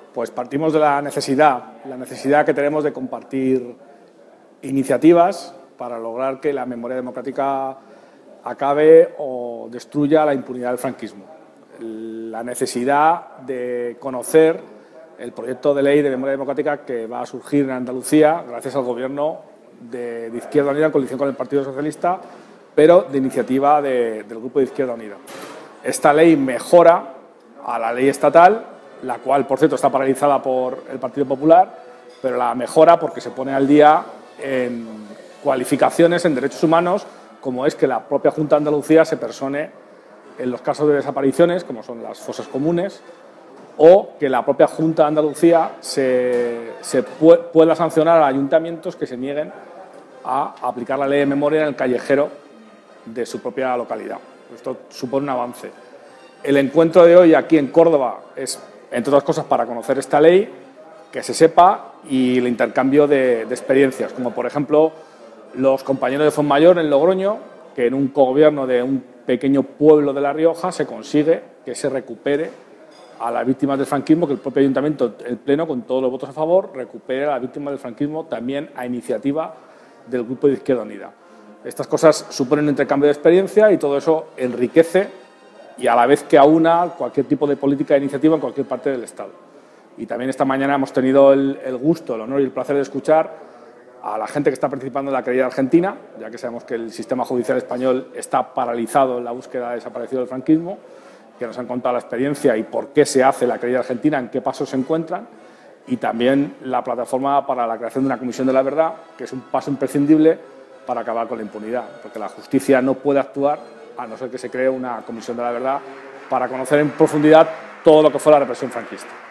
Pues partimos de la necesidad que tenemos de compartir iniciativas para lograr que la memoria democrática acabe o destruya la impunidad del franquismo. La necesidad de conocer el proyecto de ley de memoria democrática que va a surgir en Andalucía gracias al gobierno de Izquierda Unida en coalición con el Partido Socialista, pero de iniciativa del Grupo de Izquierda Unida. Esta ley mejora a la ley estatal, la cual, por cierto, está paralizada por el Partido Popular, pero la mejora porque se pone al día en cualificaciones en derechos humanos, como es que la propia Junta de Andalucía se persone en los casos de desapariciones, como son las fosas comunes, o que la propia Junta de Andalucía pueda sancionar a ayuntamientos que se nieguen a aplicar la ley de memoria en el callejero de su propia localidad. Esto supone un avance. El encuentro de hoy aquí en Córdoba es, entre otras cosas, para conocer esta ley, que se sepa, y el intercambio de experiencias, como por ejemplo los compañeros de Fontmayor en Logroño, que en un cogobierno de un pequeño pueblo de La Rioja se consigue que se recupere a las víctimas del franquismo, que el propio ayuntamiento, el pleno, con todos los votos a favor, recupere a las víctimas del franquismo también a iniciativa del Grupo de Izquierda Unida. Estas cosas suponen un intercambio de experiencia y todo eso enriquece y a la vez que aúna cualquier tipo de política de iniciativa en cualquier parte del Estado. Y también esta mañana hemos tenido el gusto, el honor y el placer de escuchar a la gente que está participando en la querella argentina, ya que sabemos que el sistema judicial español está paralizado en la búsqueda de desaparecidos del franquismo, que nos han contado la experiencia y por qué se hace la querella argentina, en qué pasos se encuentran, y también la plataforma para la creación de una comisión de la verdad, que es un paso imprescindible para acabar con la impunidad, porque la justicia no puede actuar a no ser que se cree una comisión de la verdad para conocer en profundidad todo lo que fue la represión franquista.